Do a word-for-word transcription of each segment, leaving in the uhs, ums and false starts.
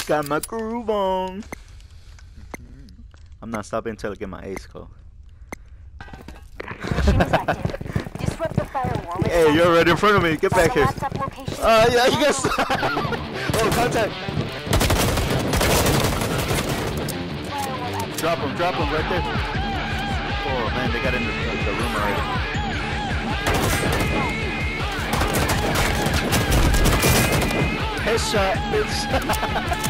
Got my groove on. I'm not stopping until I get my ace call. Disrupt the firewall. Hey, you're right in front of me. Get back here. Uh, yeah, you guys. Oh, contact. Drop him, drop him right there. Oh man, they got in the, the room already. Headshot, bitch.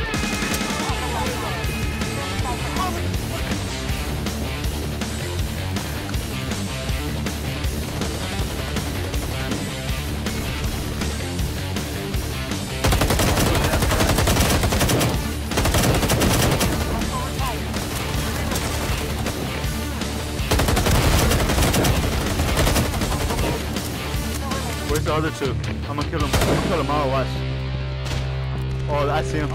Where's the other two? I'm gonna kill them. I'm gonna kill them all. Watch. Oh, I see him.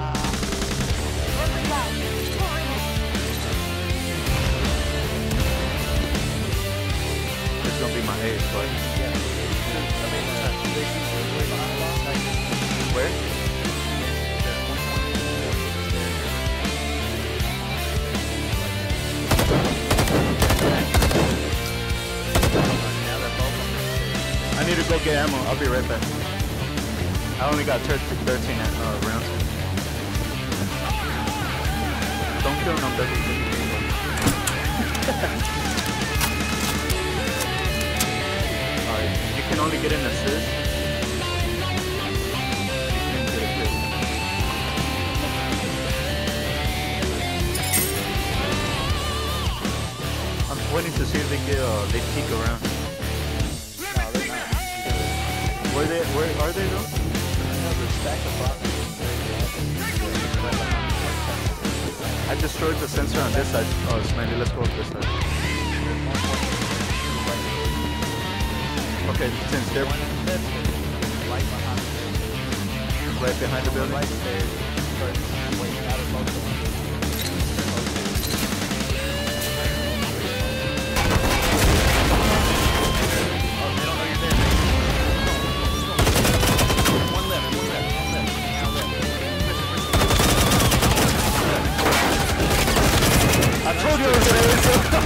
This is gonna be my ace, but where? I need to go get ammo. I'll be right back. I only got thirteen uh, rounds. Don't kill them, baby. Alright, you can only get an assist. You can get a kill. I'm waiting to see if they get uh, they peek around. Where they? Where are they though? I destroyed the sensor on this side. Oh, Smitty, let's go up this side. Okay, since they're right behind the building. I told you it was an ace.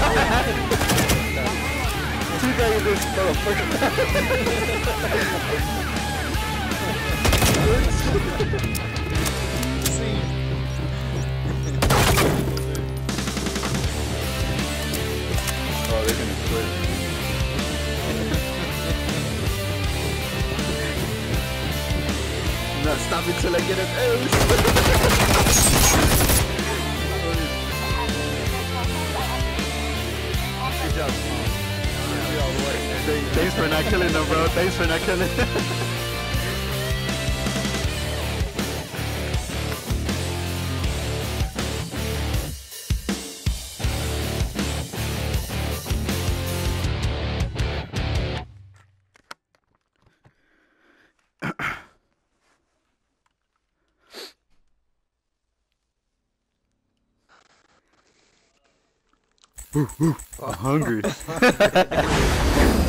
Two guys this motherfucker. Oh, they're gonna quit. I'm not stopping till I get an ace. Thanks for not killing them, bro. Thanks for not killing them. I'm hungry.